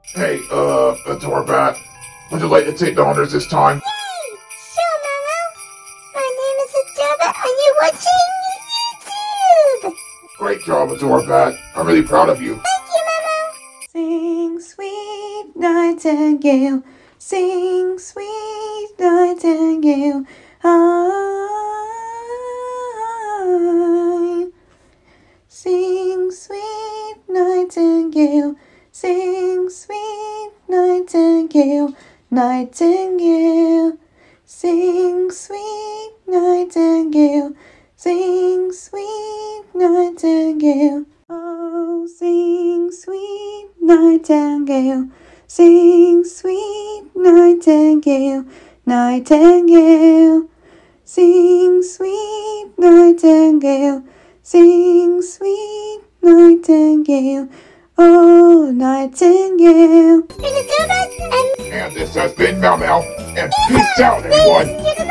Hey, Doorbot, would you like to take the honors this time? Yay! Sure, Momo. My name is Adora. Are you watching YouTube? Great job, Doorbot. I'm really proud of you. Thank you, Momo. Sing, sweet nightingale, sing, sweet nightingale, I. Sing, sweet nightingale, sing, sweet nightingale, nightingale. Sing, sweet nightingale, sing, sweet nightingale. Oh, sing, sweet nightingale, sing, sweet nightingale, nightingale. Sing, sweet nightingale, sing, sweet nightingale, oh, nightingale. Here's Adora, and And this has been Mau Mau, and peace out, everyone! here's